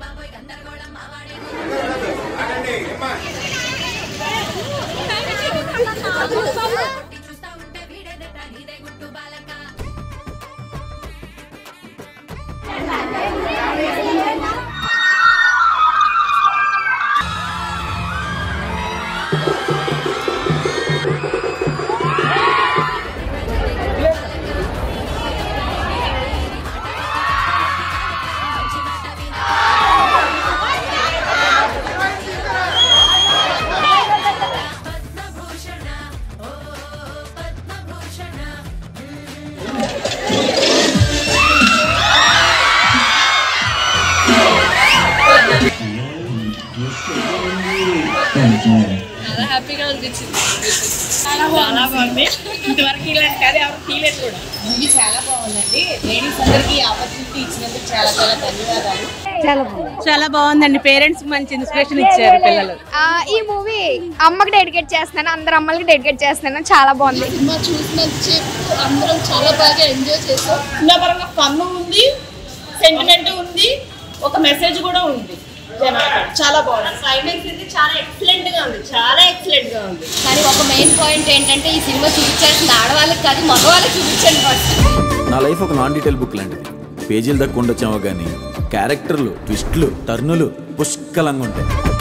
చాలా హ్యాపీగా అనిపించింది. చాలా బాగుంది. ఇంతవరకు ఇలాంటి కాదు ఎవరు ఫీలేదు కూడా. మూవీ చాలా బాగుందండి. లేడీస్ అందరికీ ఆపర్చునిటీ ఇచ్చినందుకు చాలా చాలా ధన్యవాదాలు. చాలా బాగుందండి. పేరెంట్స్ మంచి ఇన్స్పిరేషన్ ఇచ్చారు పిల్లలు. ఈ మూవీ అమ్మకి డెడికేట్ చేస్తున్నాను, అందరు అమ్మలకి డెడికేట్ చేస్తున్నాను. చాలా బాగుంది. సినిమా చూసినంతసేపు అందరం చాలా బాగా ఎంజాయ్ చేస్తాం. సినిమా పరంగా ఫన్ ఉంది, సెంటిమెంట్ ఉంది, ఒక మెసేజ్ కూడా ఉంది. చాలా బాగుంది. క్లైమాక్స్ అయితే చాలా ఎక్సలెంట్ గా ఉంది, చాలా ఎక్సలెంట్ గా ఉంది. కానీ ఒక మెయిన్ పాయింట్ ఏంటంటే ఈ సినిమా చూపించాల్సిన ఆడవాళ్ళకి కాదు మగవాళ్ళకి చూపించండి ఫస్ట్. నా లైఫ్ ఒక నాన్ డీటెయిల్ బుక్ లాంటిది. పేజీలు దక్కు ఉండొచ్చామో కానీ క్యారెక్టర్లు, ట్విస్ట్లు, టర్నులు పుష్కలంగా ఉంటాయి.